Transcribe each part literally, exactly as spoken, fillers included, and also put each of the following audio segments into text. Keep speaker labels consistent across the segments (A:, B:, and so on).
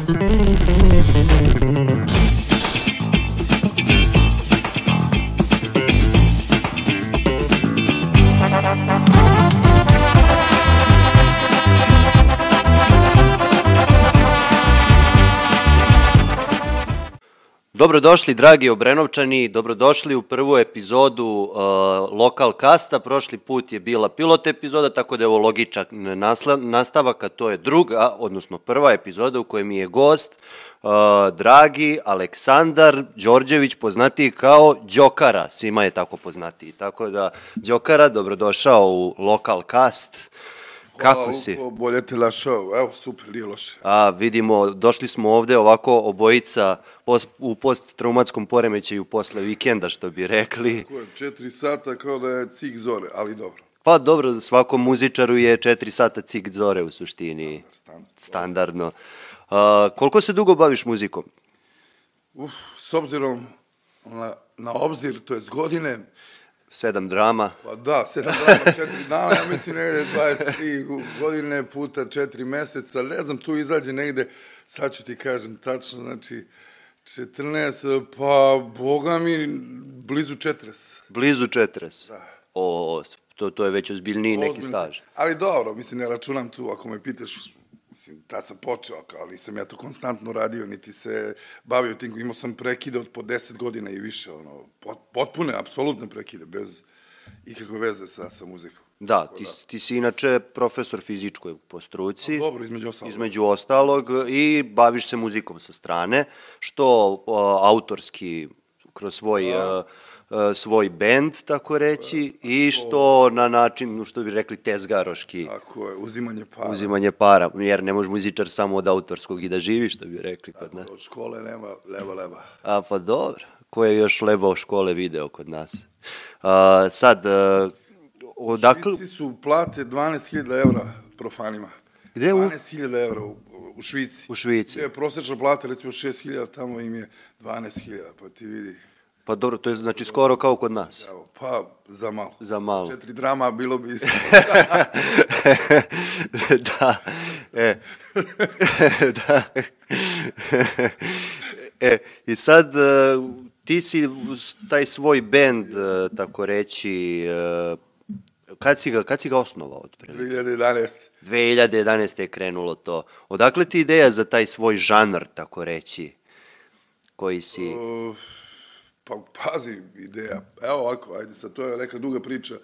A: Dobrodošli, dragi Obrenovčani, dobrodošli u prvu epizodu uh, Lokal Kasta. Prošli put je bila pilot epizoda, tako da je ovo logičan nastavak, a to je druga, odnosno prva epizoda u kojoj mi je gost uh, dragi Aleksandar Đorđević, poznatiji kao Đokara, svima je tako poznatiji. Tako da, Đokara, dobrodošao u Lokal Kast. Kako si?
B: Hvala, bolje te našao, evo super, nije loše.
A: A, vidimo, došli smo ovde ovako obojica pos, u posttraumatskom poremećaju posle vikenda, što bi rekli.
B: Tako je, četiri sata kao da je cik zore, ali dobro.
A: Pa dobro, svakom muzičaru je četiri sata cik zore u suštini,
B: Standard,
A: standardno. A, koliko se dugo baviš muzikom?
B: Uf, s obzirom na, na obzir, to je s godine...
A: Sedam drama.
B: Pa da, sedam drama, četiri dana, ja mislim negde dvadeset tri godine puta četiri meseca, ne znam, tu izađe negde, sad ću ti kažem tačno, znači, četrnaest, pa, boga mi, blizu četrdeset.
A: Blizu četrdeset?
B: Da.
A: O, to, to je već ozbiljniji neki
B: Ozbiljno.
A: staž.
B: Ali dobro, mislim, ne računam tu, ako me pitaš, mislim, tad sam počeo, kao, nisam ja to konstantno radio, niti se bavio tim, imao sam prekide od po deset godina i više, ono, potpune, apsolutne prekide, bez ikakve veze sa, sa muzikom.
A: Da, ti, ti si inače profesor fizičkoj po struci.
B: Dobro, između ostalog.
A: Između ostalog i baviš se muzikom sa strane, što o, autorski kroz svoj... Da. svoj bend, tako reći, i što na način, što bi rekli, tezgaroški.
B: Tako je, uzimanje para.
A: Uzimanje para, jer ne može muzičar samo od autorskog i da živi, što bi rekli kod nas.
B: Od škole nema leba leba.
A: A pa dobro, ko je još lebao škole video kod nas. A, sad, a, odakle...
B: Švici su plate dvanaest hiljada evra profanima.
A: Gde u?
B: dvanaest hiljada evra u, u Švici.
A: U Švici.
B: Gde je prosječna plata, recimo šest hiljada, tamo im je dvanaest hiljada, pa ti vidi...
A: Pa dobro, to je znači skoro kao kod nas.
B: Evo, pa za malo.
A: Za malo.
B: Četiri drama bilo bi isto.
A: Da. E. Da. E, i sad ti si taj svoj bend, tako reći, kad si ga, kad si ga osnovao otprilike?
B: dve hiljade jedanaeste.
A: dve hiljade jedanaeste je krenulo to. Odakle ti ideja za taj svoj žanr, tako reći, koji si...
B: Uh... Pa pazi, ideja, evo ovako, ajde sad, to je neka duga priča.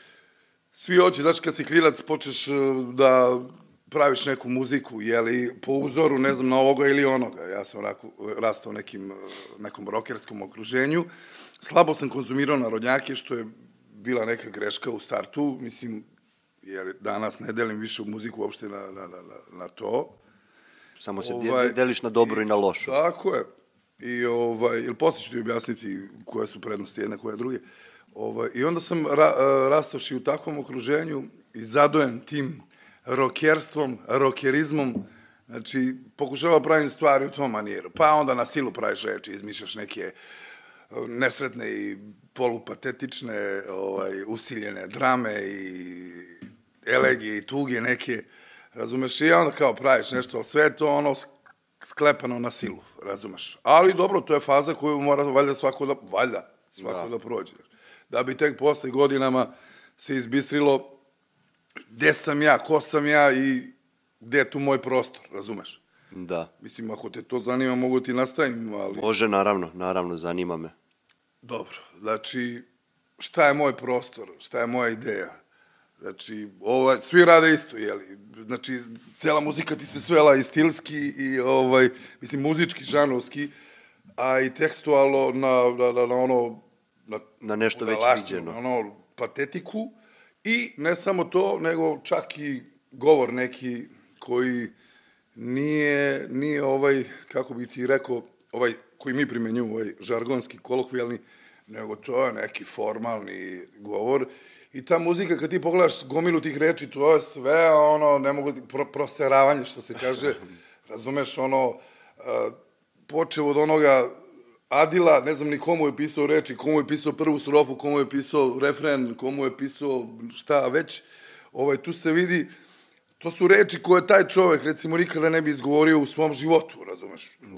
B: Svi hoće, znaš, kad si klinac, počeš da praviš neku muziku, jeli, po uzoru, ne znam, na ovoga ili onoga. Ja sam onako rastao nekim, nekom rokerskom okruženju. Slabo sam konzumirao narodnjake, što je bila neka greška u startu, mislim, jer danas ne delim više muziku uopšte na, na, na, na to.
A: Samo se
B: ovaj,
A: deliš na dobro i, i na lošu.
B: Tako je. I, ovaj, ili poslije ću ti objasniti koje su prednosti jedne, koje druge. Ovaj, I onda sam ra, rastoši u takvom okruženju i zadojen tim rokerstvom, rokerizmom, znači, pokušava pravim stvari u tom manijeru. Pa onda na silu praviš reči, izmišljaš neke nesretne i polupatetične, ovaj, usiljene drame i elegije i tuge neke, razumeš, i onda kao praviš nešto, ali sve to ono sklepano na silu, razumeš. Ali dobro, to je faza koju mora valjda svako da, valjda, svako da, da prođe. Da bi tek posle godinama se izbistrilo gde sam ja, ko sam ja i gde je tu moj prostor, razumeš.
A: Da.
B: Mislim, ako te to zanima, mogu ti nastavim, ali...
A: Može, naravno, naravno, zanima me.
B: Dobro, znači, šta je moj prostor, šta je moja ideja? Znači, ovaj, svi rade isto, jeli? Znači, cela muzika ti se svela i stilski i, ovaj, mislim, muzički, žanovski, a i tekstualno na, na, na ono... Na,
A: na nešto već viđeno.
B: Na ono, patetiku. I ne samo to, nego čak i govor neki koji nije, nije ovaj, kako bi ti rekao, ovaj, koji mi primenjujemo, ovaj žargonski, kolokvijalni, nego to je neki formalni govor. I ta muzika, kad ti pogledaš gomilu tih reči, to je sve, ono, ne mogu, pro, proseravanje, što se kaže, razumeš, ono, uh, počeo od onoga Adila, ne znam ni komu je pisao reči, komu je pisao prvu strofu, komu je pisao refren, komu je pisao šta već, ovaj, tu se vidi, to su reči koje taj čovek, recimo, nikada ne bi izgovorio u svom životu, razumeš?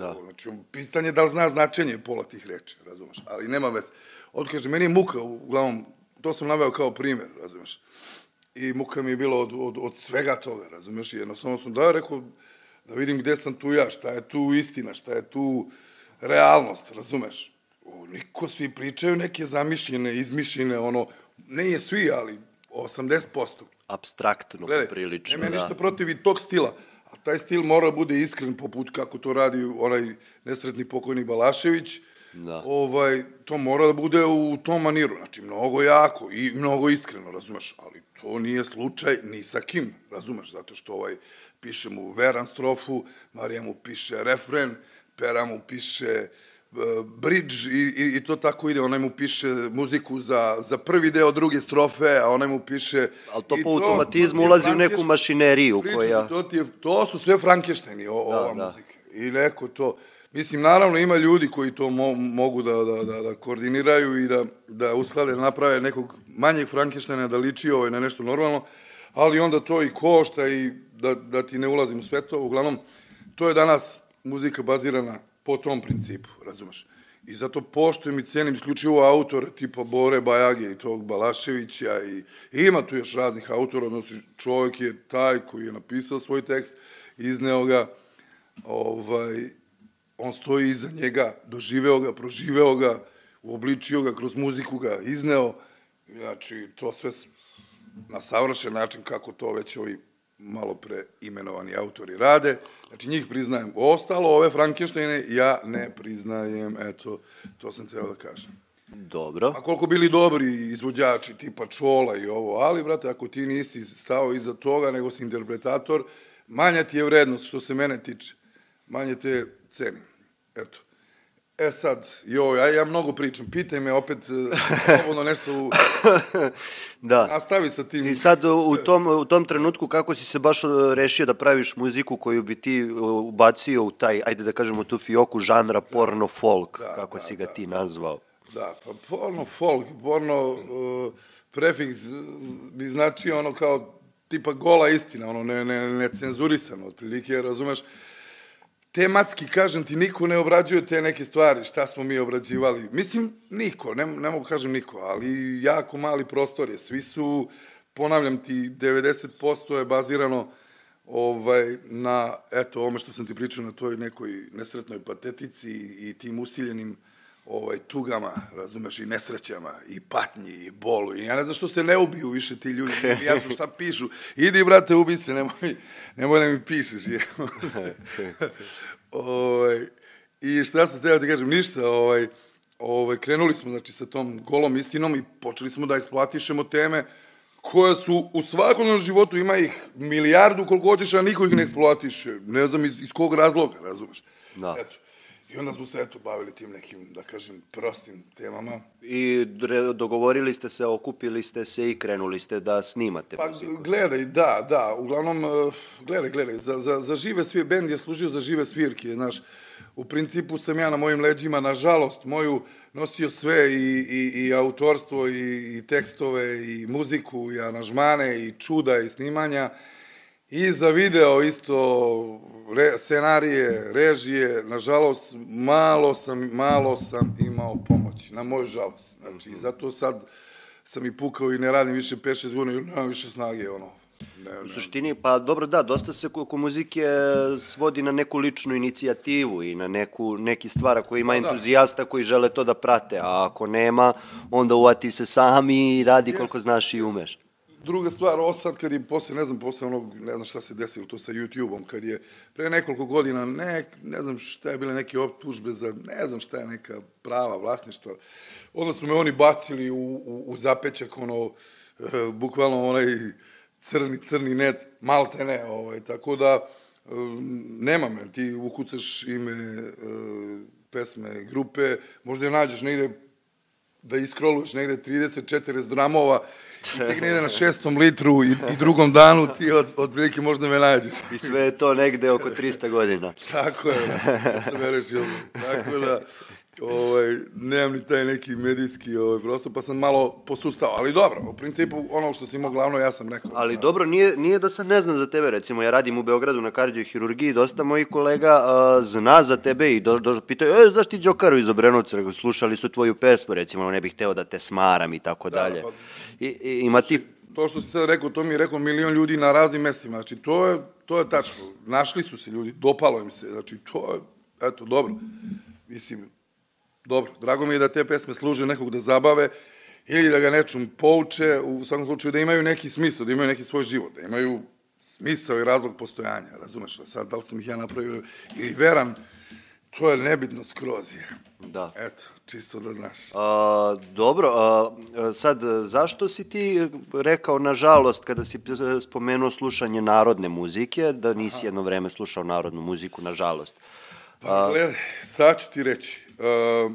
B: Da. Znači, pitanje je da li zna značenje pola tih reči, razumeš, ali nema veze. Otkaže, meni je muka, uglavnom, to sam naveo kao primer, razumeš, i muka mi je bila od, od, od svega toga, razumeš, i jednostavno sam da rekao, da vidim gde sam tu ja, šta je tu istina, šta je tu realnost, razumeš. O, niko, svi pričaju neke zamišljene, izmišljene, ono, ne je svi, ali osamdeset posto.
A: Apstraktno, prilično, da.
B: Nema ništa protiv i tog stila, a taj stil mora bude iskren, poput kako to radi onaj nesretni pokojni Balašević, da. Ovaj, to mora da bude u tom maniru, znači, mnogo jako i mnogo iskreno, razumeš, ali to nije slučaj ni sa kim, razumeš, zato što ovaj, piše mu veran strofu, Marija mu piše refren, Pera mu piše bridge i, i, i to tako ide, onaj mu piše muziku za, za prvi deo druge strofe, a onaj mu piše...
A: Ali to po automatizmu ulazi u neku mašineriju
B: priča,
A: koja...
B: To, ti je, to su sve Frankensteini, o, da, ova da. Muzika. I neko to... Mislim, naravno ima ljudi koji to mo, mogu da, da, da, da koordiniraju i da, da usklade, da naprave nekog manjeg Frankensteina da liči ovaj na nešto normalno, ali onda to i košta i da, da ti ne ulazim u sve to. Uglavnom, to je danas muzika bazirana po tom principu, razumeš? I zato poštujem i cenim isključivo autora tipa Bore Bajage i tog Balaševića i, i ima tu još raznih autora, odnosno čovjek je taj koji je napisao svoj tekst, izneo ga, ovaj, on stoji iza njega, doživeo ga, proživeo ga, uobličio ga, kroz muziku ga izneo, znači to sve na savršen način kako to već ovi malo pre imenovani autori rade, znači njih priznajem. Ostalo, ove Frankensteine, ja ne priznajem, eto, to sam teo da kažem.
A: Dobro.
B: A koliko bili dobri izvođači, tipa Čola i ovo, ali, brate, ako ti nisi stao iza toga, nego si interpretator, manja ti je vrednost, što se mene tiče, manje te cenim, eto. E sad, joj, ja, ja mnogo pričam, pitaj me opet, slobodno nešto u...
A: Da.
B: Nastavi sa tim.
A: I sad u tom, u tom trenutku kako si se baš rešio da praviš muziku koju bi ti ubacio u taj, ajde da kažemo tu fioku žanra porno folk, da, kako da, si ga da, ti nazvao?
B: Da, pa porno folk, porno uh, prefiks bi značio ono kao tipa gola istina, ono ne, ne, ne cenzurisano, otprilike, razumeš? Tematski, kažem ti, niko ne obrađuje te neke stvari, šta smo mi obrađivali. Mislim, niko, ne, ne mogu kažem niko, ali jako mali prostor je. Svi su, ponavljam ti, devedeset posto je bazirano ovaj, na, eto, ovome što sam ti pričao, na toj nekoj nesretnoj patetici i tim usiljenim ovaj, tugama, razumeš, i nesrećama, i patnji, i bolu. I ja ne znam što se ne ubiju više ti ljudi, nije mi jasno šta pišu. Idi, brate, ubi se, nemoj, nemoj da mi pišeš. ovaj, I šta sam htio da ti kažem, ništa, ovaj, ovaj, krenuli smo znači, sa tom golom istinom i počeli smo da eksploatišemo teme koje su u svakodnevnom životu, ima ih milijardu koliko hoćeš, a niko ih ne eksploatiše. Ne znam iz, iz kog razloga, razumeš.
A: Da.
B: Eto. I onda smo se, eto, bavili tim nekim, da kažem, prostim temama.
A: I dogovorili ste se, okupili ste se i krenuli ste da snimate
B: pa,
A: muziku.
B: Pa, gledaj, da, da, uglavnom, gledaj, gledaj, za, za, za žive svirke, bend je služio za žive svirke, znaš, u principu sam ja na mojim leđima, nažalost, moju nosio sve i, i, i autorstvo, i, i tekstove, i muziku, i aranžmane, i čuda, i snimanja, i za video isto, re, scenarije, režije, nažalost, malo sam, malo sam imao pomoći, na moju žalost. Znači, mm -hmm. zato sad sam i pukao i ne radim više pet šest godina, jer nemam više snage, ono. Ne, ne.
A: U suštini, pa dobro, da, dosta se oko muzike svodi na neku ličnu inicijativu i na neku, neki stvara koji ima da, entuzijasta koji žele to da prate, a ako nema, onda uvati se sami i radi koliko znaš i umeš.
B: Druga stvar, ovo sad kad je posle, ne znam, posle onog, ne znam šta se desilo to sa YouTube-om, kad je pre nekoliko godina, ne, ne znam šta je bile neke optužbe za, ne znam šta je neka prava vlasništva, onda su me oni bacili u, u, u zapećak, ono, e, bukvalno onaj crni, crni net, malte ne, ovaj, tako da, e, nema me, ti ukucaš ime e, pesme, grupe, možda je nađeš negde, da iskroluješ negde trideset četrdeset dramova, i tek negde na šestom litru i, i drugom danu ti od, od prilike možda me nađeš.
A: I sve je to negde oko trista godina.
B: Tako je, da se vereš i ovo. Tako da, ovaj, nemam ni taj neki medijski ovaj, prostor, pa sam malo posustao. Ali dobro, u principu ono što si imao glavno, ja sam rekao.
A: Ali dobro, nije, nije da sam ne znam za tebe, recimo, ja radim u Beogradu na kardiohirurgiji, dosta mojih kolega uh, zna za tebe i do, do, pitaju, e, znaš ti Đokaru iz Obrenovca, slušali su tvoju pesmu, recimo, ne bih hteo da te smaram i tako dalje. I, i, ima ti...
B: To što si sad rekao, to mi je rekao milion ljudi na raznim mestima, znači to je, to je tačno, našli su se ljudi, dopalo im se, znači to je, eto, dobro, mislim, dobro, drago mi je da te pesme služe nekog da zabave ili da ga nečom pouče, u svakom slučaju da imaju neki smisao, da imaju neki svoj život, da imaju smisao i razlog postojanja, razumeš, a sad da li sam ih ja napravio ili veran, to je nebitno skroz je.
A: Da.
B: Eto, čisto da znaš.
A: A, dobro, a, sad, zašto si ti rekao, nažalost, kada si spomenuo slušanje narodne muzike, da nisi Aha. jedno vreme slušao narodnu muziku, nažalost?
B: Pa, gledaj, sad ću ti reći. Uh,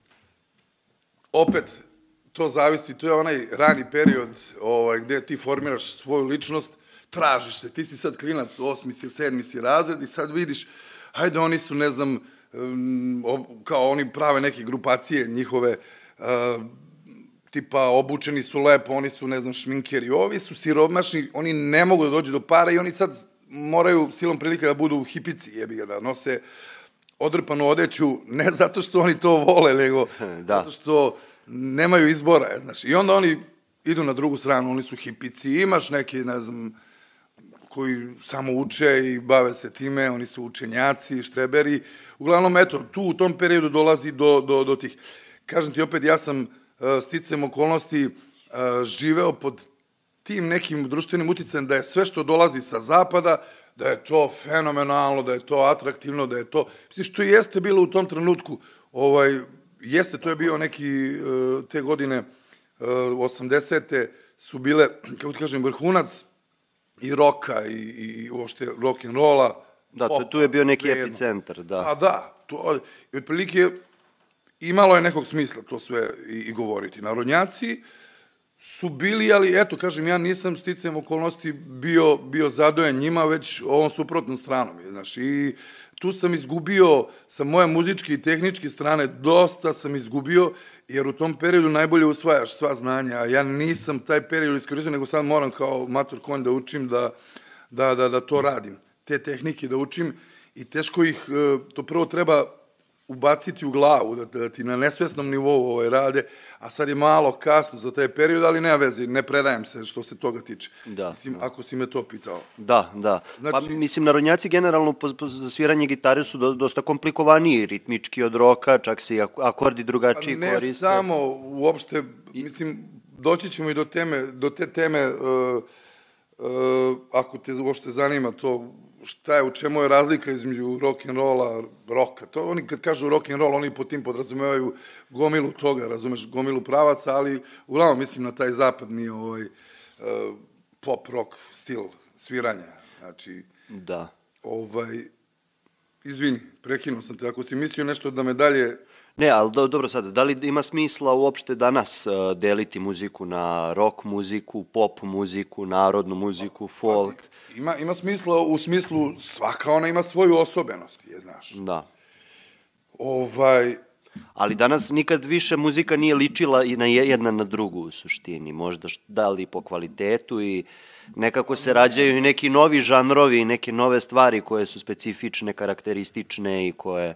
B: opet, to zavisi, to je onaj rani period ovaj, gde ti formiraš svoju ličnost, tražiš se, ti si sad klinac, osmi si, sedmi si razred i sad vidiš, hajde, oni su, ne znam, kao oni prave neke grupacije njihove, uh, tipa obučeni su lepo, oni su, ne znam, šminkeri, ovi su siromašni, oni ne mogu da dođu do para i oni sad moraju silom prilika da budu hipici, jebi ga, da nose odrpanu odeću, ne zato što oni to vole, nego da. zato što nemaju izbora, znaš, i onda oni idu na drugu stranu, oni su hipici, imaš neki, ne znam, koji samo uče i bave se time, oni su učenjaci, štreberi. Uglavnom, eto, tu u tom periodu dolazi do, do, do tih. Kažem ti opet, ja sam uh, sticam okolnosti uh, živeo pod tim nekim društvenim uticajem da je sve što dolazi sa zapada, da je to fenomenalno, da je to atraktivno, da je to... Mislim, što jeste bilo u tom trenutku, ovaj, jeste, to je bio neki, uh, te godine, uh, osamdesete su bile, kako ti kažem, vrhunac i roka i, i uopšte rock'n'rolla.
A: Da, to, tu je bio neki epicentar, da.
B: A da, to, i otprilike imalo je nekog smisla to sve i, i govoriti. Narodnjaci su bili, ali eto, kažem, ja nisam sticajem okolnosti bio, bio zadojen njima, već ovom suprotnom stranom. Znaš, i tu sam izgubio sa moje muzičke i tehničke strane, dosta sam izgubio, jer u tom periodu najbolje usvajaš sva znanja, a ja nisam taj period iskoristio, nego sad moram kao mator konj da učim da, da, da, da to radim, te tehnike da učim i teško ih, to prvo treba ubaciti u glavu, da, da ti na nesvesnom nivou ovaj rade, a sad je malo kasno za taj period, ali nema veze, ne predajem se što se toga tiče. Da, mislim, da. Ako si me to pitao.
A: Da, da. Znači, pa mislim, narodnjaci generalno po, po, za sviranje gitare su do, dosta komplikovaniji, ritmički od roka, čak se i akordi drugačiji
B: ne
A: koriste.
B: Ne samo, uopšte, mislim, doći ćemo i do teme, do te teme, uh, uh, ako te uopšte zanima to, šta je, u čemu je razlika između rock'n'rolla, roka. To oni kad kažu rock'n'roll, oni po tim podrazumevaju gomilu toga, razumeš, gomilu pravaca, ali uglavnom mislim na taj zapadni ovaj, uh, pop rock stil sviranja. Znači,
A: da.
B: Ovaj, izvini, prekinuo sam te, ako si mislio nešto da me dalje...
A: Ne, ali do, dobro sad, da li ima smisla uopšte danas uh, deliti muziku na rock muziku, pop muziku, narodnu muziku, folk?
B: Ima, ima smisla u smislu, svaka ona ima svoju osobenost, je, znaš.
A: Da.
B: Ovaj...
A: Ali danas nikad više muzika nije ličila i na jedna na drugu u suštini, možda da li po kvalitetu i nekako se rađaju i neki novi žanrovi i neke nove stvari koje su specifične, karakteristične i koje...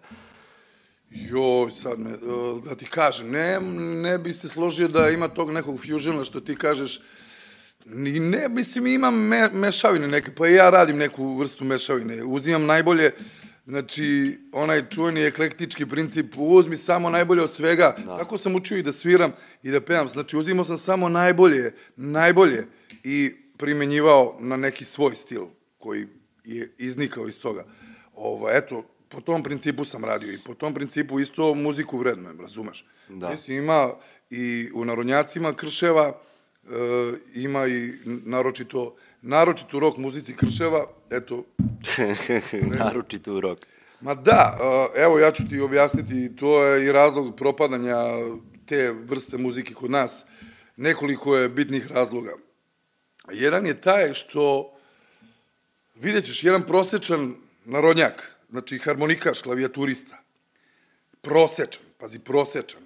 B: Joj, sad me, da ti kažem, ne, ne bi se složio da ima tog nekog fusiona što ti kažeš. Ni ne, mislim, imam me, mešavine neke, pa i ja radim neku vrstu mešavine. Uzimam najbolje, znači, onaj čuveni eklektički princip, uzmi samo najbolje od svega. Da. Tako sam učio i da sviram i da pevam. Znači, uzimao sam samo najbolje, najbolje i primenjivao na neki svoj stil koji je iznikao iz toga. Ovo, eto, po tom principu sam radio i po tom principu isto muziku vrednujem, razumeš? Da. Mislim, ima i u narodnjacima Krševa, E, ima i naročito, naročito rock muzici Krševa, eto.
A: Naročito u rock.
B: Ma da, evo ja ću ti objasniti, to je i razlog propadanja te vrste muzike kod nas. Nekoliko je bitnih razloga. Jedan je taj što, vidjet ćeš, jedan prosečan narodnjak, znači harmonikaš, klavijaturista, prosečan, pazi, prosečan,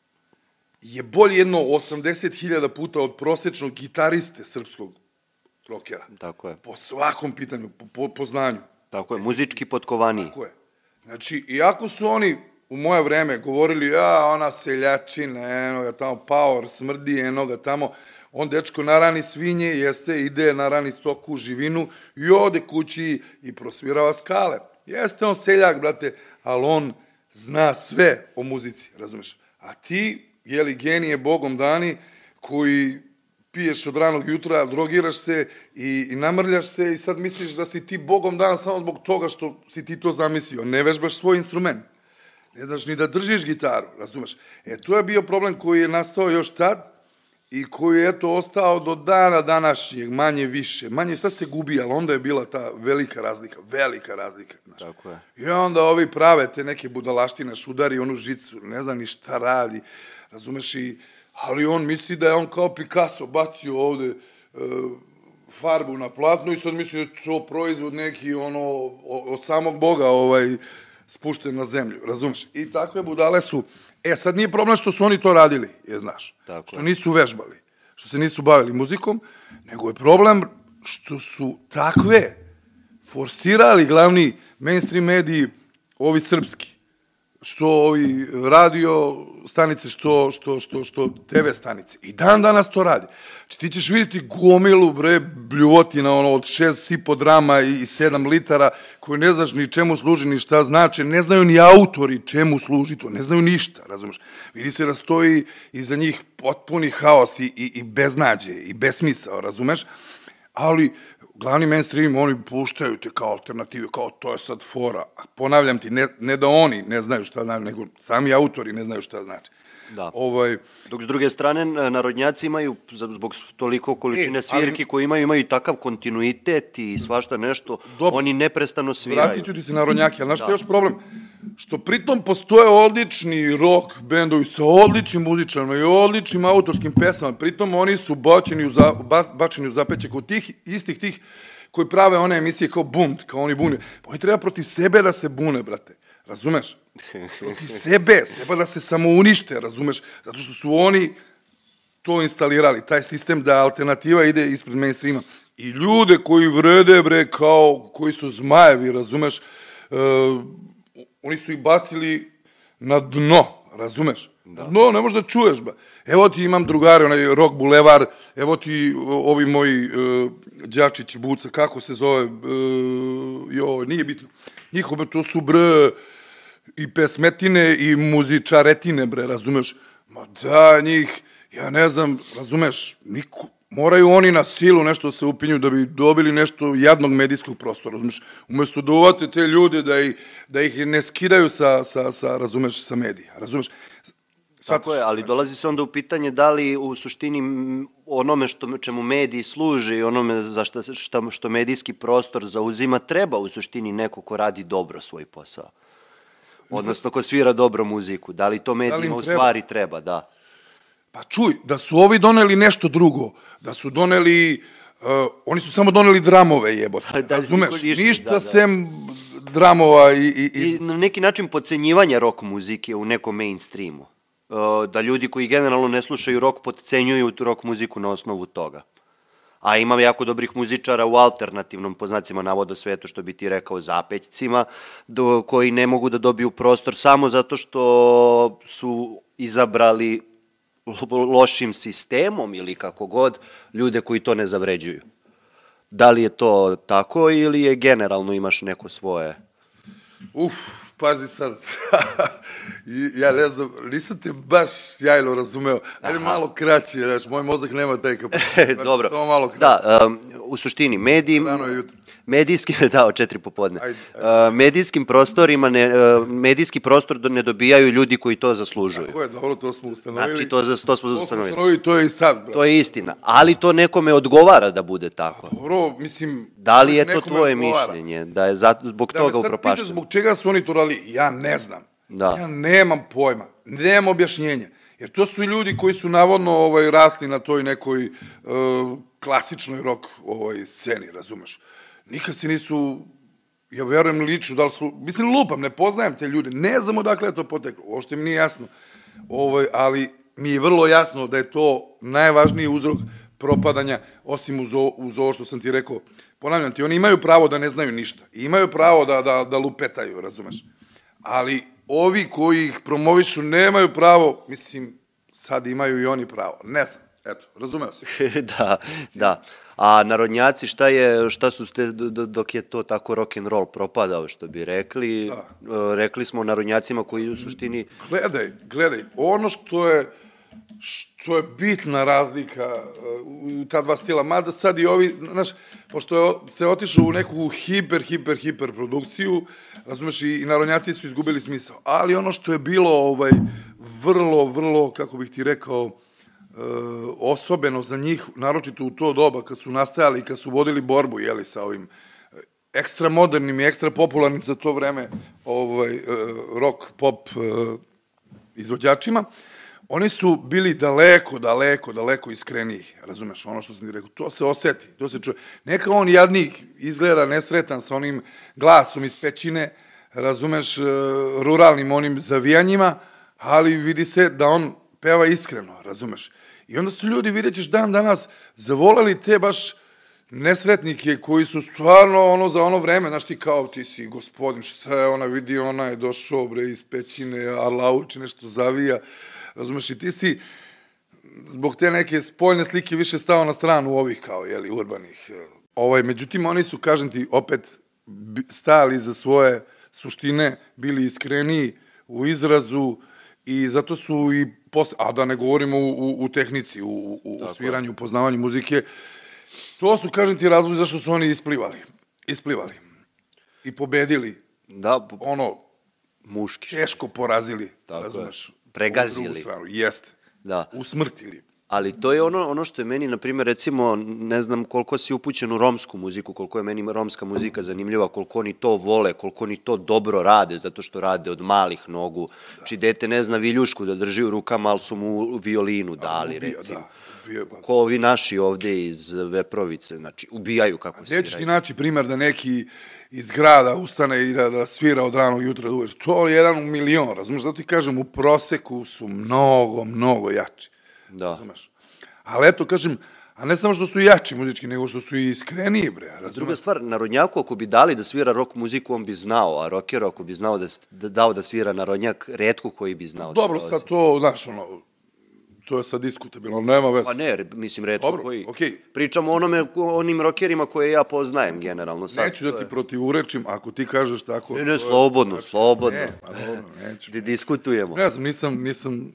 B: je bolje jedno osamdeset hiljada puta od prosečnog gitariste srpskog rokera.
A: Tako je.
B: Po svakom pitanju, po, po, po znanju.
A: Tako je, muzički potkovaniji.
B: Tako je. Znači, iako su oni u moje vreme govorili, ja, ona seljačina, eno ga tamo, power, smrdi, eno ga tamo, on dečko narani svinje, jeste, ide, narani stoku, živinu i ode kući i prosvirava skale. Jeste on seljak, brate, ali on zna sve o muzici, razumeš? A ti, jeli, genije bogom dani, koji piješ od ranog jutra, drogiraš se i, i namrljaš se i sad misliš da si ti bogom dan samo zbog toga što si ti to zamislio. Ne vežbaš svoj instrument. Ne znaš ni da držiš gitaru, razumeš? E, to je bio problem koji je nastao još tad i koji je, eto, ostao do dana današnjeg, manje više. Manje, sad se gubi, ali onda je bila ta velika razlika, velika razlika. Znaš. Tako je. I onda ovi prave te neke budalaštine, šudari onu žicu, ne zna ni šta radi, razumeš, i, ali on misli da je on kao Picasso bacio ovde e, farbu na platnu i sad misli da je to proizvod neki, ono, od samog Boga, ovaj, spušten na zemlju, razumeš? I takve budale su. E, sad nije problem što su oni to radili, je, znaš, tako, što nisu vežbali, što se nisu bavili muzikom, nego je problem što su takve forsirali glavni mainstream mediji, ovi srpski, što ovi radio stanice, što, što, što, što te ve stanice. I dan danas to radi. Znači, ti ćeš vidjeti gomilu, bre, bljuvotina, ono, od šest sipo drama i sedam litara, koji ne znaš ni čemu služi, ni šta znači, ne znaju ni autori čemu služi to, ne znaju ništa, razumeš? Vidi se da stoji iza njih potpuni haos i, i, i beznađe, i besmisao, razumeš? Ali glavni mainstream, oni puštaju te kao alternative, kao to je sad fora. A ponavljam ti, ne, ne da oni ne znaju šta znači, nego sami autori ne znaju šta znači.
A: Da.
B: Ovaj,
A: Dok s druge strane, narodnjaci imaju, zbog toliko količine e, svirki ali, koje imaju, imaju takav kontinuitet i svašta nešto, dobro, oni neprestano sviraju.
B: Vratit ću ti se narodnjaki, ali znaš što je još problem? Što pritom postoje odlični rock bendovi sa odličnim muzičarima i odličnim autorskim pesama, pritom oni su bačeni u, za, ba, bačeni u zapećak od tih istih tih koji prave one emisije kao bunt, kao oni bune. Oni treba protiv sebe da se bune, brate. Razumeš? Protiv sebe, seba da se samo unište, razumeš? Zato što su oni to instalirali, taj sistem da alternativa ide ispred mainstreama. I ljude koji vrede, bre, kao, koji su zmajevi, razumeš? Uh, oni su ih bacili na dno, razumeš? Da. No, ne možeš da čuješ, ba. Evo ti imam drugare, onaj Rock Bulevar, evo ti ovi moji uh, Đačić i Buca, kako se zove, uh, jo, nije bitno. Njihove, to su, bre, i pesmetine i muzičaretine, bre, razumeš? Ma da, njih, ja ne znam, razumeš, niko, moraju oni na silu nešto se upinju da bi dobili nešto jadnog medijskog prostora, razumeš? Umesto da uvate te ljude, da ih, da ih ne skidaju sa, sa, sa, razumeš, sa medija, razumeš?
A: Tako je, ali dolazi se onda u pitanje da li u suštini onome što, čemu mediji služe i onome za šta, šta, što medijski prostor zauzima treba u suštini neko ko radi dobro svoj posao. Odnosno ko svira dobro muziku. Da li to medijima u stvari treba, da.
B: Pa čuj, da su ovi doneli nešto drugo, da su doneli, uh, oni su samo doneli dramove, jebote, da, razumeš? Ništa, ništa da, da. Sem dramova i, i, i...
A: I na neki način podcenjivanja rock muzike u nekom mainstreamu. Da ljudi koji generalno ne slušaju rock podcenjuju rock muziku na osnovu toga. A ima jako dobrih muzičara u alternativnom, po znacima navoda, svetu, što bi ti rekao, zapećcima, do, koji ne mogu da dobiju prostor samo zato što su izabrali lošim sistemom ili kako god ljude koji to ne zavređuju. Da li je to tako ili je generalno imaš neko svoje?
B: Uf, pazi sad, ja ne znam, nisam te baš sjajno razumeo, ajde malo kraće, znaš, moj mozak nema taj kapacitet.
A: Dobro,
B: samo malo kraće.
A: Da, um, u suštini, mediji, medijski, da, od četiri popodne, ajde, ajde. Uh, medijskim prostorima, ne, uh, medijski prostor ne dobijaju ljudi koji to zaslužuju.
B: Tako je, dobro, to smo ustanovili.
A: Znači, to, to smo
B: to
A: ustanovili.
B: To, to je i sad, brate.
A: To je istina, ali to nekome odgovara da bude tako.
B: Dobro, mislim...
A: Da li je to tvoje odgovara. Mišljenje, da je za, zbog
B: da
A: toga upropašteno? Da me sad
B: pitaš zbog čega su oni to radili, ja ne znam.
A: Da.
B: Ja nemam pojma, nemam objašnjenja. Jer to su ljudi koji su navodno ovaj, rasli na toj nekoj uh, klasičnoj rock ovaj, sceni, razumeš? Nikad se nisu ja verujem lično, da li su, mislim, lupam, ne poznajem te ljude, ne znam odakle je to poteklo, uopšte mi nije jasno, ovaj, ali mi je vrlo jasno da je to najvažniji uzrok propadanja, osim uz, o, uz ovo što sam ti rekao. Ponavljam ti, oni imaju pravo da ne znaju ništa, imaju pravo da, da, da lupetaju, razumeš, ali ovi koji ih promovišu nemaju pravo, mislim, sad imaju i oni pravo, ne znam, eto, razumeo se.
A: Da, da. A narodnjaci, šta je, šta su ste, dok je to tako rock and roll propadao, što bi rekli, da. Rekli smo narodnjacima koji u suštini...
B: Gledaj, gledaj, ono što je, što je bitna razlika u ta dva stila, mada sad i ovi, znaš, pošto je se otišao u neku hiper, hiper, hiper produkciju, razumeš, i, i narodnjaci su izgubili smisao, ali ono što je bilo ovaj, vrlo, vrlo, kako bih ti rekao, osobeno za njih, naročito u to doba, kad su nastajali, kad su vodili borbu, jeli, sa ovim ekstra modernim i ekstra popularnim za to vreme ovaj, rock, pop izvođačima, oni su bili daleko, daleko, daleko iskreniji, razumeš, ono što sam ti rekao, to se oseti, to se čuje. Neka on jadnik izgleda nesretan sa onim glasom iz pećine, razumeš, ruralnim onim zavijanjima, ali vidi se da on peva iskreno, razumeš. I onda su ljudi, vidjet ćeš dan danas, zavoleli te baš nesretnike koji su stvarno ono za ono vreme, znaš ti kao ti si gospodin, šta je ona vidi, ona je došao bre iz pećine, a lauči nešto zavija, razumeš, i ti si zbog te neke spoljne slike više stao na stranu ovih kao, jeli, urbanih. Ovaj, međutim, oni su, kažem ti, opet stali za svoje suštine, bili iskreniji u izrazu i zato su i posle, a da ne govorimo u, u, u tehnici, u, u, u sviranju, u poznavanju muzike, to su, kažem ti, razlozi zašto su oni isplivali. Isplivali. I pobedili.
A: Da,
B: ono,
A: muški.
B: Teško porazili,
A: tako
B: razumeš.
A: Je. Pregazili.
B: Jeste.
A: Da.
B: Usmrtili.
A: Ali to je ono, ono što je meni, na primjer, recimo, ne znam koliko si upućen u romsku muziku, koliko je meni romska muzika zanimljiva, koliko oni to vole, koliko oni to dobro rade, zato što rade od malih nogu. Da. Či dete ne zna viljušku da drži u rukama, ali su mu violinu dali, ubija, recimo. Da. Ubija, ba. Ko ovi naši ovde iz Veprovice, znači, ubijaju kako sviraju.
B: Gde ćeš ti naći primjer da neki iz grada ustane i da, da svira od ranog jutra do uveče? To je jedan u milion, razumiješ? Zato ti kažem, u proseku su mnogo, mnogo jači.
A: Da.
B: Razumeš? Ali eto, kažem, a ne samo što su jači muzički, nego što su i iskreniji, bre. Razumeš?
A: Druga stvar, narodnjaku ako bi dali da svira rock muziku, on bi znao, a rockeru ako bi znao da, da dao da svira narodnjak, retko koji bi znao.
B: Dobro, sad to, znaš, ono, to je sad diskutabilno, nema veze.
A: Pa ne, mislim, retko
B: Dobro,
A: koji.
B: okej.
A: Pričamo o onome, onim rockerima koje ja poznajem generalno. Sad,
B: neću da ti je... protivurečim, ako ti kažeš tako...
A: Ne, ne, slobodno, znači, slobodno.
B: Ne, pa dobro, neću.
A: Di diskutujemo.
B: Ne znam, nisam, nisam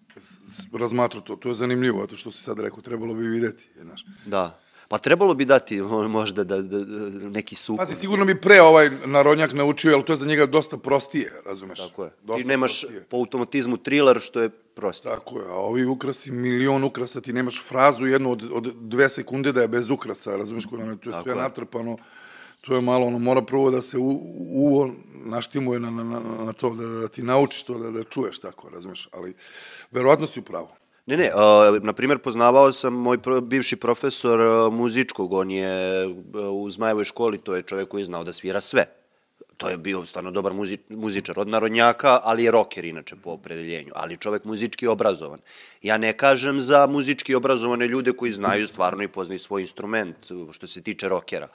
B: razmatrao to, to je zanimljivo, to što si sad rekao, trebalo bi videti, znaš.
A: Da. Pa trebalo bi dati možda da, da, da neki suku.
B: Pazi, sigurno bi pre ovaj narodnjak naučio, ali to je za njega dosta prostije, razumeš?
A: Tako je.
B: Dosta
A: ti nemaš
B: prostije.
A: Po automatizmu thriller, što je prostije.
B: Tako je, a ovi ukrasi, milion ukrasa, ti nemaš frazu jednu od, od dve sekunde da je bez ukrasa, razumeš? To je tako sve je. Natrpano, to je malo, ono, mora prvo da se u, uvo naštimuje na, na, na to, da, da ti naučiš to, da, da čuješ tako, razumeš? Ali, verovatno si u pravu.
A: Ne, ne, uh, na primjer, poznavao sam moj pro, bivši profesor uh, muzičkog, on je uh, u Zmajevoj školi, to je čovjek koji je znao da svira sve. To je bio stvarno dobar muzi, muzičar od narodnjaka, ali je rocker inače po opredeljenju, ali čovjek muzički obrazovan. Ja ne kažem za muzički obrazovane ljude koji znaju stvarno i poznaju svoj instrument, što se tiče rockera.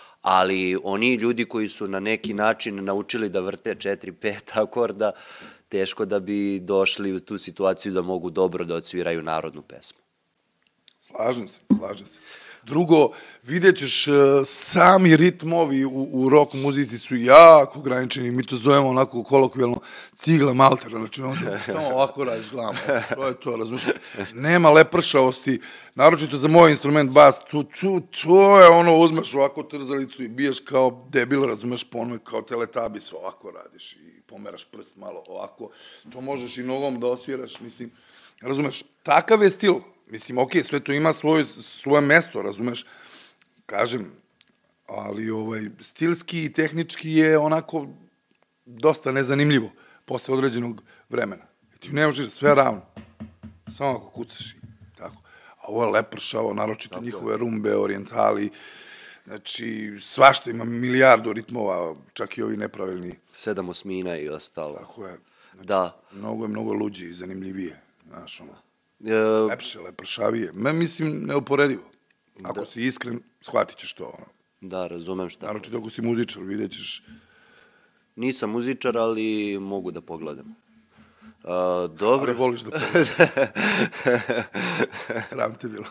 A: Ali oni ljudi koji su na neki način naučili da vrte četiri, pet akorda, teško da bi došli u tu situaciju da mogu dobro da odsviraju narodnu pesmu.
B: Slažem se, slažem se. Drugo, vidjet ćeš, sami ritmovi u, u rock muzici su jako ograničeni, mi to zovemo onako kolokvijalno cigla maltera, znači onda samo ovako radiš glavom, to je to, razumiješ, nema lepršavosti, naročito za moj instrument bas, tu, tu, to je ono, uzmeš ovako trzalicu i biješ kao debil, razumeš, po onome kao teletabis, ovako radiš i pomeraš prst malo ovako, to možeš i nogom da osviraš, mislim, razumeš, takav je stil. Mislim, okej, sve to ima svoje, svoje mesto, razumeš, kažem, ali ovaj, stilski i tehnički je onako dosta nezanimljivo posle određenog vremena. I ti ne možeš sve ravno, samo ako kucaš i tako. A ovo je lepršavo, naročito njihove rumbe, orijentali, Znači, svašta ima milijardu ritmova, čak i ovi nepravilni.
A: Sedam osmina i ostalo.
B: Tako je. Znači,
A: da.
B: Mnogo je mnogo luđi i zanimljivije. Znaš, ono.
A: E...
B: Lepše, lepršavije. Me, mislim, neuporedivo. Ako da. si iskren, shvatit ćeš to, ono.
A: Da, razumem šta.
B: Naročito ako si muzičar, vidjet ćeš.
A: Nisam muzičar, ali mogu da pogledam. Uh, dobro.
B: Ali voliš da pogledaš. Sram te bilo.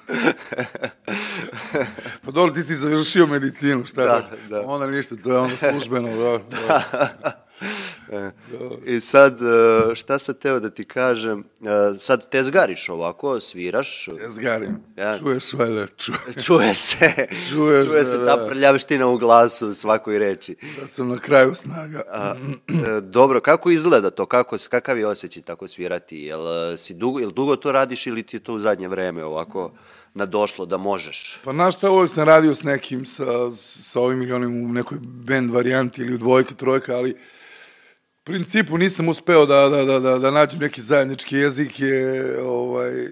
B: Pa dobro, ti si završio medicinu, šta da, da. Onda ništa, to je ono službeno. Dobro, dobro.
A: I sad, šta sam teo da ti kažem, sad tezgariš ovako, sviraš.
B: Tezgarim, ja. Čuješ valjda, čuje.
A: Čuje se,
B: Čuješ,
A: čuje se ta prljavština u glasu u svakoj reči.
B: Da sam na kraju snaga.
A: A, dobro, kako izgleda to, kako, kakav je osjećaj tako svirati, jel, si dugo, jel dugo to radiš ili ti je to u zadnje vreme ovako nadošlo da možeš?
B: Pa znaš šta, uvek sam radio s nekim, sa, sa ovim ili onim u nekoj band varijanti ili u dvojka, trojka, ali u principu nisam uspeo da, da, da, da, da nađem neki zajednički jezik je, ovaj,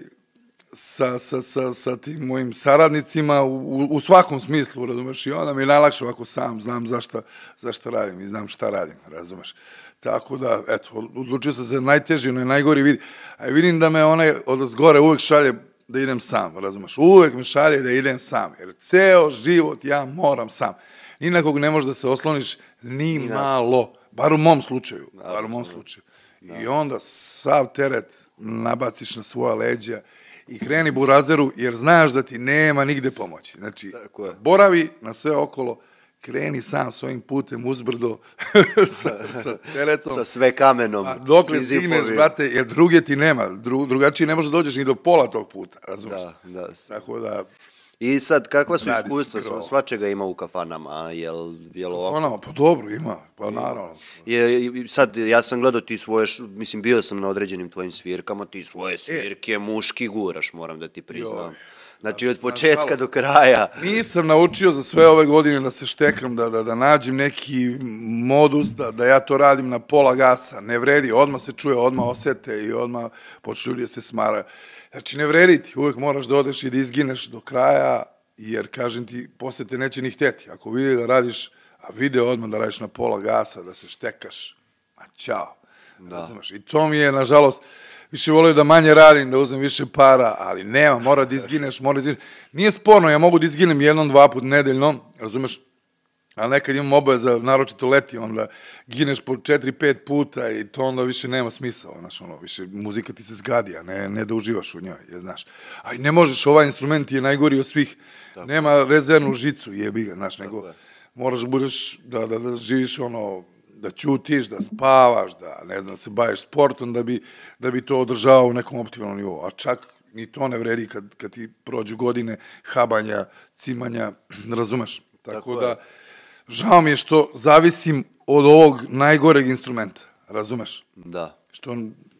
B: sa, sa, sa, sa tim mojim saradnicima u, u svakom smislu, razumeš, i onda mi je najlakše ovako sam, znam zašta, zašta radim i znam šta radim, razumeš. Tako da, eto, odlučio sam se najteži, onaj najgori vid, a vidim da me onaj od zgore uvek šalje da idem sam, razumeš, uvek me šalje da idem sam, jer ceo život ja moram sam. Ni na kog ne možeš da se osloniš, ni, ni malo. Bar u mom slučaju, bar u mom slučaju. I onda sav teret nabaciš na svoja leđa i kreni burazeru, jer znaš da ti nema nigde pomoći. Znači, boravi na sve okolo, kreni sam svojim putem uzbrdo sa, sa teretom.
A: Sa sve kamenom.
B: A dokle stigneš, brate, jer druge ti nema. Dru, drugačije ne možeš da dođeš ni do pola tog puta, razumiješ?
A: Da, da.
B: Tako da...
A: I sad, kakva su iskustva? Svačega ima u kafanama, jel, jel ovako?
B: Kafanama, pa dobro ima, pa naravno.
A: Je, sad, ja sam gledao ti svoje, mislim, bio sam na određenim tvojim svirkama, ti svoje svirke e, muški guraš, moram da ti priznam. Joj. Znači, od početka do kraja.
B: Nisam naučio za sve ove godine da se štekam, da, da, da nađem neki modus, da, da ja to radim na pola gasa. Ne vredi, odmah se čuje, odmah osete i odmah počne ljudi da se smaraju. Znači, ne vredi ti, uvek moraš da odeš i da izgineš do kraja, jer, kažem ti, posle te neće ni hteti. Ako vidi da radiš, a vide odmah da radiš na pola gasa, da se štekaš, a ćao. Da. I to mi je, nažalost, više volio da manje radim, da uzmem više para, ali nema, mora da izgineš, mora da izgineš. Nije sporno, ja mogu da izginem jednom, dva put nedeljno, razumeš, ali nekad imam obaveza, naročito leti, onda gineš po četiri, pet puta i to onda više nema smisla, znaš, ono, više muzika ti se zgadi, a ne, ne da uživaš u njoj, je, znaš. A i ne možeš, ovaj instrument je najgori od svih, tako, nema rezervnu žicu, jebi ga, znaš, nego moraš da budeš, da, da, da živiš, ono, da ćutiš, da spavaš, da, ne znam, se baviš sportom, da bi, da bi to održavao u nekom optimalnom nivou. A čak ni to ne vredi kad, kad ti prođu godine habanja, cimanja, razumeš? Tako, Tako da, žao mi je što zavisim od ovog najgoreg instrumenta, razumeš?
A: Da.
B: Što,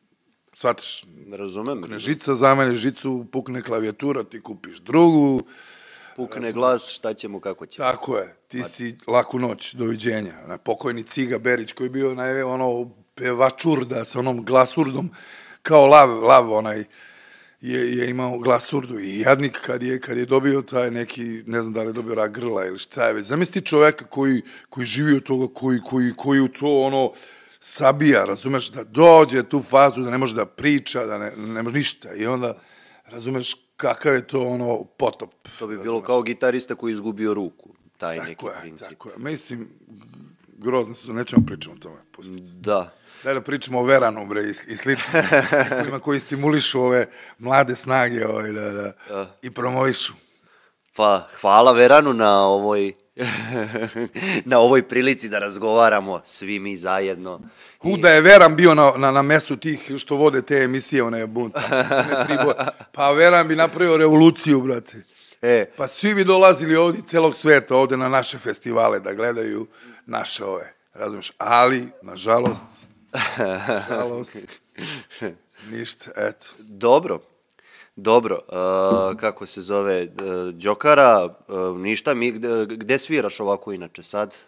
B: shvatiš,
A: razumem,
B: pukne žica, zamene žicu, pukne klavijatura, ti kupiš drugu,
A: pukne glas, šta ćemo, kako ćemo.
B: Tako je, ti si laku noć, doviđenja. Pokojni Ciga Berić koji je bio naj, ono, pevačurda sa onom glasurdom, kao lav, lav onaj, je, je imao glasurdu i jadnik kad je, kad je dobio taj neki, ne znam da li je dobio rak grla ili šta je već. Zamisli čoveka koji, koji živi od toga, koji, koji, koji u to ono sabija, razumeš, da dođe tu fazu, da ne može da priča, da ne, ne može ništa i onda, razumeš, kakav je to ono potop.
A: To bi bilo kao gitarista koji je izgubio ruku, taj
B: tako
A: neki
B: je,
A: princip.
B: Tako je, mislim, grozno se to, nećemo pričati o tome. Pustiti.
A: Da.
B: Daj da pričamo o Veranu, bre, i, i slično, kojima koji stimulišu ove mlade snage ovaj, da, da, uh. i promovišu.
A: Pa, hvala Veranu na ovoj, na ovoj prilici da razgovaramo svi mi zajedno.
B: I... Da je Veran bio na, na, na mestu tih što vode te emisije, one bunta. Pa Veran bi napravio revoluciju, brate.
A: E.
B: Pa svi bi dolazili ovdje celog sveta, ovdje na naše festivale, da gledaju naše ove, razumiješ? Ali, nažalost, nažalost, ništa, eto.
A: Dobro. Dobro, uh, kako se zove, uh, Đokara, uh, ništa, mi, gde, gde sviraš ovako inače sad?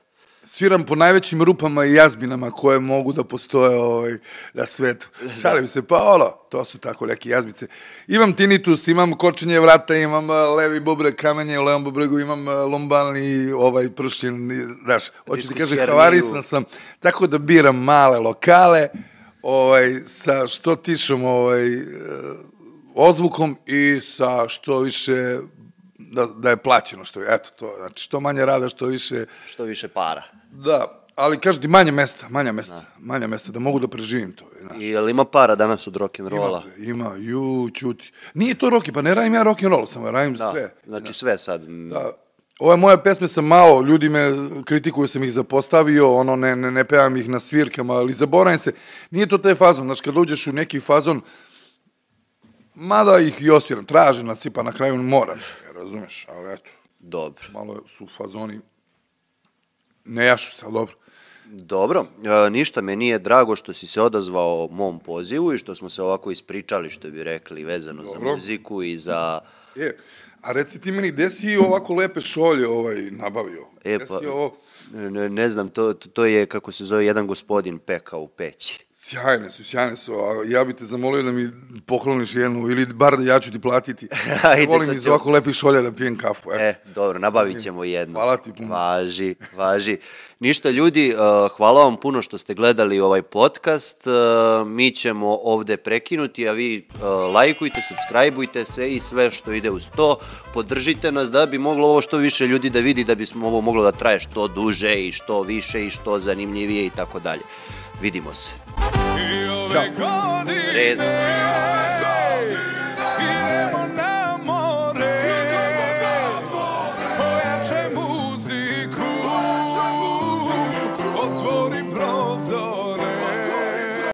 B: sviram po najvećim rupama i jazbinama koje mogu da postoje ovaj, na svetu. Šalim se, pa ono, to su tako neke jazbice. Imam tinitus, imam kočenje vrata, imam levi bubreg kamenje, u levom bubregu imam lombalni ovaj pršljen, znaš, hoću ti kažem, havarisan sam, tako da biram male lokale, ovaj, sa što tišom ovaj, ozvukom i sa što više da, da je plaćeno, što je, eto to, znači što manje rada, što više...
A: Što više para.
B: Da, ali kažu ti manje mesta, manja mesta, da. manja mesta, da mogu da preživim to. Znaš.
A: I je li ima para danas od rock'n'rolla?
B: Ima, ima, ju, čuti. Nije to rock, pa ne radim ja rock'n'roll, samo radim
A: da,
B: sve.
A: Znači
B: da.
A: sve sad.
B: Da. Ove moje pesme sam malo, ljudi me kritikuju, sam ih zapostavio, ono, ne, ne, ne pevam ih na svirkama, ali zaboravim se, nije to taj fazon, znači kad uđeš u neki fazon, mada ih i osviram, tražim nas i pa na kraju moram, razumeš, ali eto.
A: Dobro.
B: Malo su fazoni, ne jašu se, ali dobro.
A: Dobro, e, ništa, meni je drago što si se odazvao mom pozivu i što smo se ovako ispričali, što bi rekli, vezano dobro. Za muziku i za...
B: Je, a reci ti meni, gde si ovako lepe šolje ovaj nabavio?
A: E,
B: gde
A: pa,
B: si ovo...
A: ne, ne znam, to, to je, kako se zove, jedan gospodin pekao u peći.
B: Sjajne su, sjajne su, a ja bih te zamolio da mi pokloniš jednu, ili bar ja ću ti platiti.
A: Ajde,
B: volim iz ovako lepih šolja da pijem kafu. Eto.
A: E, dobro, nabavit ćemo jednu.
B: Hvala ti puno.
A: Važi, važi. Ništa ljudi, hvala vam puno što ste gledali ovaj podcast. Mi ćemo ovde prekinuti, a vi lajkujte, subscribeujte se i sve što ide uz to. Podržite nas da bi moglo ovo što više ljudi da vidi, da bismo ovo moglo da traje što duže i što više i što zanimljivije i tako dalje. Vidimo se.
B: Ćao.
A: Rez.